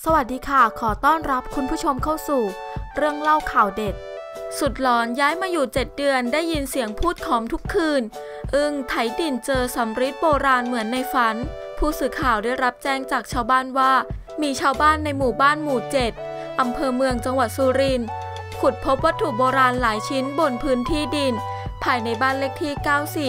สวัสดีค่ะขอต้อนรับคุณผู้ชมเข้าสู่เรื่องเล่าข่าวเด็ดสุดหลอนย้ายมาอยู่7 เดือนได้ยินเสียงพูดขอมทุกคืนไถดินเจอสำริดโบราณเหมือนในฝันผู้สื่อข่าวได้รับแจ้งจากชาวบ้านว่ามีชาวบ้านในหมู่บ้านหมู่7อำเภอเมืองจังหวัดสุรินทร์ขุดพบวัตถุโบราณหลายชิ้นบนพื้นที่ดินภายในบ้านเลขที่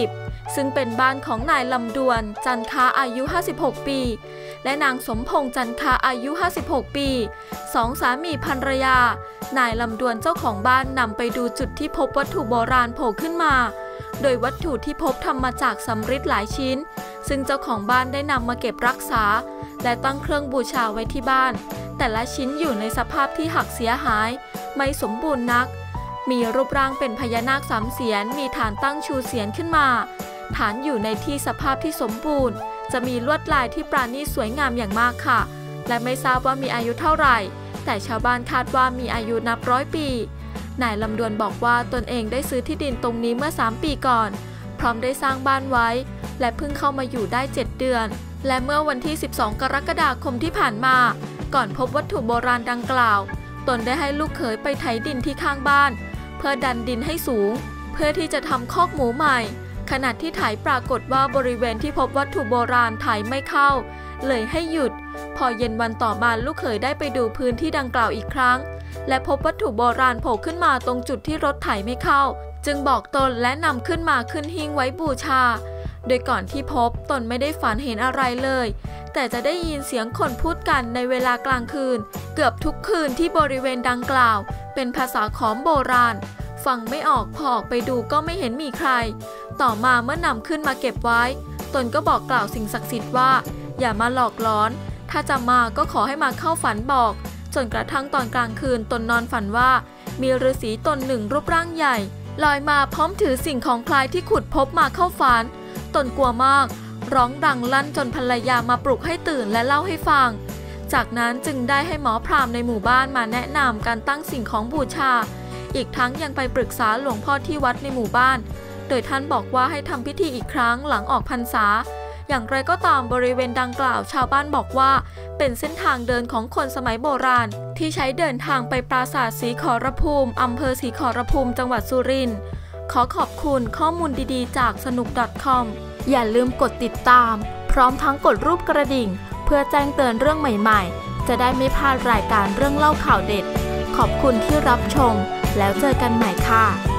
90ซึ่งเป็นบ้านของนายลำดวนจันค้าอายุ56ปีและนางสมพงษ์จันค้าอายุ56ปีสองสามีภรรยานายลำดวนเจ้าของบ้านนำไปดูจุดที่พบวัตถุโบราณโผล่ขึ้นมาโดยวัตถุที่พบทำมาจากสำริดหลายชิ้นซึ่งเจ้าของบ้านได้นำมาเก็บรักษาและตั้งเครื่องบูชาไว้ที่บ้านแต่ละชิ้นอยู่ในสภาพที่หักเสียหายไม่สมบูรณ์นักมีรูปร่างเป็นพญานาค3 เสียนมีฐานตั้งชูเสียนขึ้นมาฐานอยู่ในที่สภาพที่สมบูรณ์จะมีลวดลายที่ปราณีตสวยงามอย่างมากค่ะและไม่ทราบว่ามีอายุเท่าไหร่แต่ชาวบ้านคาดว่ามีอายุนับ100 ปีนายลำดวนบอกว่าตนเองได้ซื้อที่ดินตรงนี้เมื่อ3 ปีก่อนพร้อมได้สร้างบ้านไว้และเพิ่งเข้ามาอยู่ได้7 เดือนและเมื่อวันที่12 กรกฎาคมที่ผ่านมาก่อนพบวัตถุโบราณดังกล่าวตนได้ให้ลูกเขยไปไถดินที่ข้างบ้านเพื่อดันดินให้สูงเพื่อที่จะทำคอกหมูใหม่ขณะที่ไถปรากฏว่าบริเวณที่พบวัตถุโบราณไถไม่เข้าเลยให้หยุดพอเย็นวันต่อมาลูกเขยได้ไปดูพื้นที่ดังกล่าวอีกครั้งและพบวัตถุโบราณโผล่ขึ้นมาตรงจุดที่รถไถไม่เข้าจึงบอกตนและนำขึ้นหิ้งไว้บูชาโดยก่อนที่พบตนไม่ได้ฝันเห็นอะไรเลยแต่จะได้ยินเสียงคนพูดกันในเวลากลางคืนเกือบทุกคืนที่บริเวณดังกล่าวเป็นภาษาขอมโบราณฟังไม่ออกพอออกไปดูก็ไม่เห็นมีใครต่อมาเมื่อนำขึ้นมาเก็บไว้ตนก็บอกกล่าวสิ่งศักดิ์สิทธิ์ว่าอย่ามาหลอกล้อนถ้าจะมาก็ขอให้มาเข้าฝันบอกจนกระทั่งตอนกลางคืนตนนอนฝันว่ามีฤาษีตนหนึ่งรูปร่างใหญ่ลอยมาพร้อมถือสิ่งของคล้ายที่ขุดพบมาเข้าฝันตนกลัวมากร้องดังลั่นจนภรรยามาปลุกให้ตื่นและเล่าให้ฟังจากนั้นจึงได้ให้หมอพราหมณ์ในหมู่บ้านมาแนะนำการตั้งสิ่งของบูชาอีกทั้งยังไปปรึกษาหลวงพ่อที่วัดในหมู่บ้านโดยท่านบอกว่าให้ทำพิธีอีกครั้งหลังออกพรรษาอย่างไรก็ตามบริเวณดังกล่าวชาวบ้านบอกว่าเป็นเส้นทางเดินของคนสมัยโบราณที่ใช้เดินทางไปปราสาทศรีขอรภูมิอำเภอศรีขอรภูมิจังหวัดสุรินทร์ขอขอบคุณข้อมูลดีๆจากสนุก .com อย่าลืมกดติดตามพร้อมทั้งกดรูปกระดิ่งเพื่อแจ้งเตือนเรื่องใหม่ๆจะได้ไม่พลาดรายการเรื่องเล่าข่าวเด็ดขอบคุณที่รับชมแล้วเจอกันใหม่ค่ะ